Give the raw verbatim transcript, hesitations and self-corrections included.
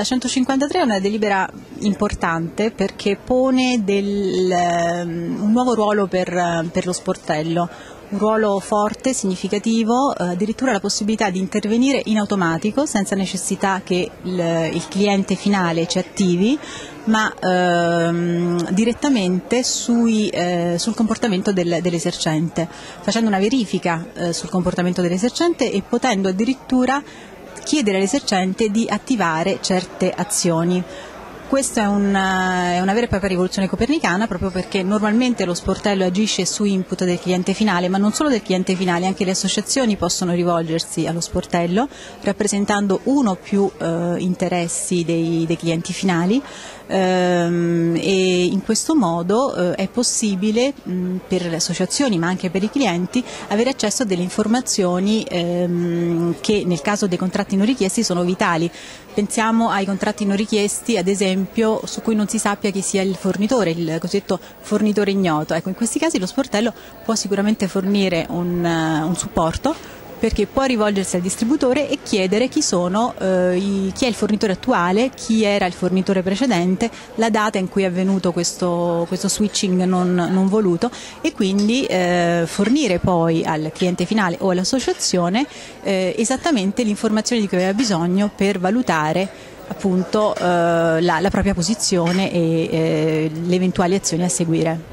la centocinquantatré è una delibera importante perché pone del, un nuovo ruolo per, per lo sportello, un ruolo forte, significativo, addirittura la possibilità di intervenire in automatico senza necessità che il, il cliente finale ci attivi, ma ehm, direttamente sui, eh, sul comportamento del, dell'esercente, facendo una verifica eh, sul comportamento dell'esercente e potendo addirittura chiedere all'esercente di attivare certe azioni. Questa è una, è una vera e propria rivoluzione copernicana, proprio perché normalmente lo sportello agisce su input del cliente finale, ma non solo del cliente finale, anche le associazioni possono rivolgersi allo sportello rappresentando uno o più eh, interessi dei, dei clienti finali, ehm, e in questo modo eh, è possibile mh, per le associazioni ma anche per i clienti avere accesso a delle informazioni ehm, che nel caso dei contratti non richiesti sono vitali. Pensiamo ai contratti non richiesti, ad esempio, su cui non si sappia chi sia il fornitore, il cosiddetto fornitore ignoto. Ecco, in questi casi lo sportello può sicuramente fornire un, uh, un supporto, perché può rivolgersi al distributore e chiedere chi sono, eh, i, chi è il fornitore attuale, chi era il fornitore precedente, la data in cui è avvenuto questo, questo switching non, non voluto, e quindi eh, fornire poi al cliente finale o all'associazione eh, esattamente l'informazione di cui aveva bisogno per valutare appunto eh, la, la propria posizione e eh, le eventuali azioni a seguire.